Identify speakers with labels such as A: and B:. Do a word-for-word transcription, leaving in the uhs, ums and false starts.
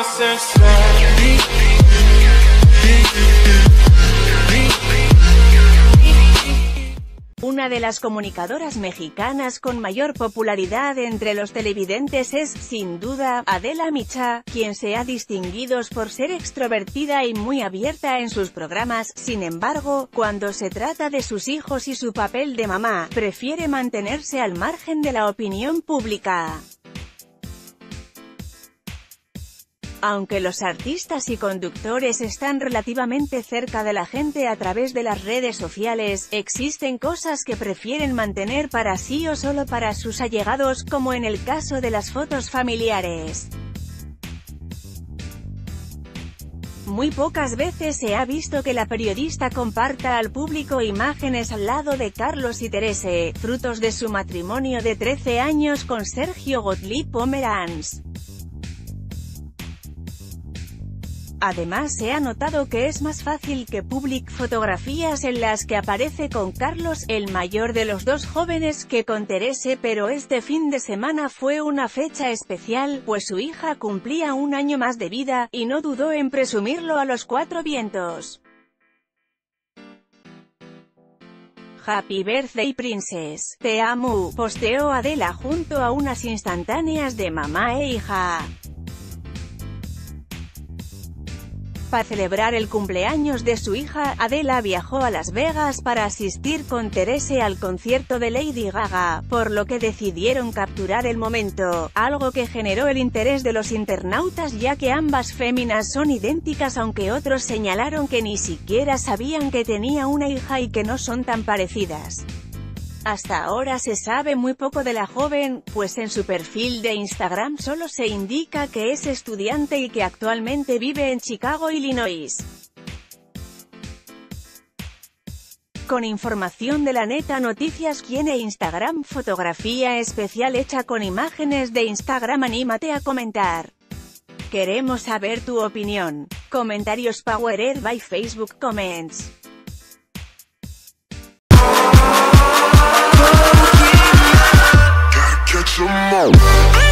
A: Una de las comunicadoras mexicanas con mayor popularidad entre los televidentes es, sin duda, Adela Micha, quien se ha distinguido por ser extrovertida y muy abierta en sus programas. Sin embargo, cuando se trata de sus hijos y su papel de mamá, prefiere mantenerse al margen de la opinión pública. Aunque los artistas y conductores están relativamente cerca de la gente a través de las redes sociales, existen cosas que prefieren mantener para sí o solo para sus allegados, como en el caso de las fotos familiares. Muy pocas veces se ha visto que la periodista comparta al público imágenes al lado de Carlos y Terese, frutos de su matrimonio de trece años con Sergio Gottlieb Pomeranz. Además, se ha notado que es más fácil que publique fotografías en las que aparece con Carlos, el mayor de los dos jóvenes, que con Terese, pero este fin de semana fue una fecha especial, pues su hija cumplía un año más de vida, y no dudó en presumirlo a los cuatro vientos. Happy birthday princess, te amo, posteó Adela junto a unas instantáneas de mamá e hija. Para celebrar el cumpleaños de su hija, Adela viajó a Las Vegas para asistir con Terese al concierto de Lady Gaga, por lo que decidieron capturar el momento, algo que generó el interés de los internautas ya que ambas féminas son idénticas, aunque otros señalaron que ni siquiera sabían que tenía una hija y que no son tan parecidas. Hasta ahora se sabe muy poco de la joven, pues en su perfil de Instagram solo se indica que es estudiante y que actualmente vive en Chicago, Illinois. Con información de La Neta Noticias, tiene Instagram fotografía especial hecha con imágenes de Instagram. Anímate a comentar. Queremos saber tu opinión. Comentarios powered by Facebook Comments. Catch 'em all.